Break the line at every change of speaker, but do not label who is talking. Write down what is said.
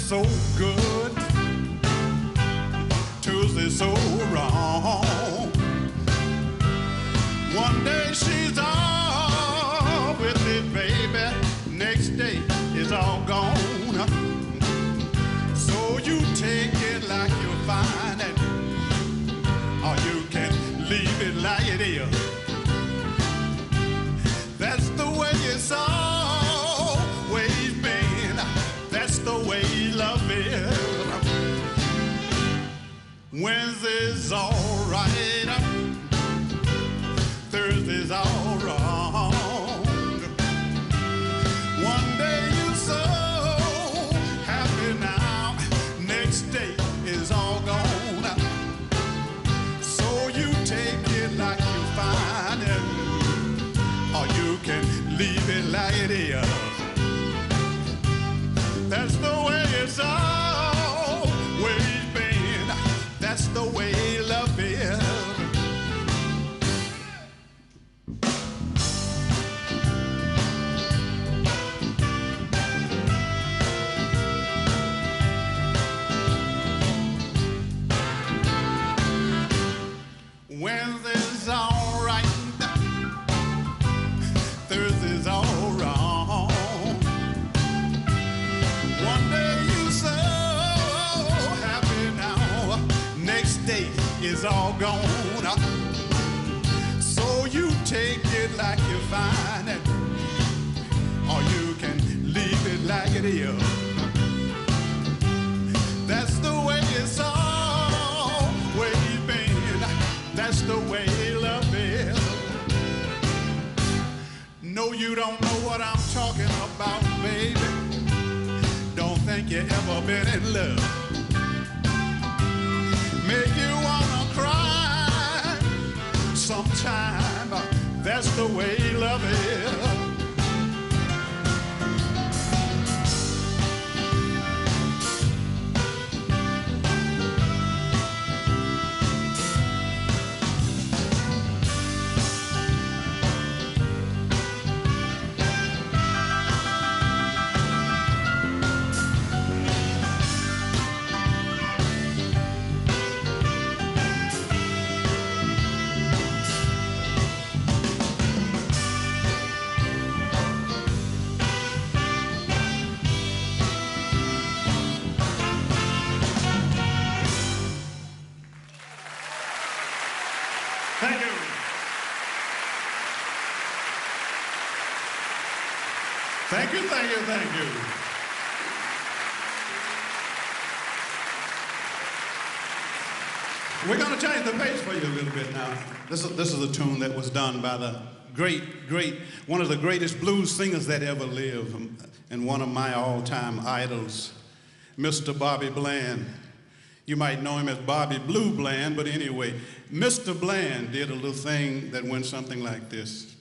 so good, Tuesday so wrong. One day she's all with it, baby. Next day is all gone. So you take it like you find it, or you can leave it like it is. That's the way it's always been. That's the way love is. Wednesday's all right, Thursday's all wrong. One day you're so happy now, next day is all gone. So you take it like you find it, or you can leave it like it is. That's the way it's always been. That's the way love is. Wednesday's all right, Thursday's all wrong. One day you're so happy now, next day is all gone. So you take it like you find it, or you can leave it like it is. That's the way it's always been. That's the way love is. No, you don't know what I'm talking about, baby. Don't think you ever been in love. Make you wanna cry sometime. That's the way love is. Thank you. Thank you, thank you, thank you. We're going to change the pace for you a little bit now. This is a tune that was done by the great, one of the greatest blues singers that ever lived, and one of my all-time idols, Mr. Bobby Bland. You might know him as Bobby Blue Bland, but anyway, Mr. Bland did a little thing that went something like this.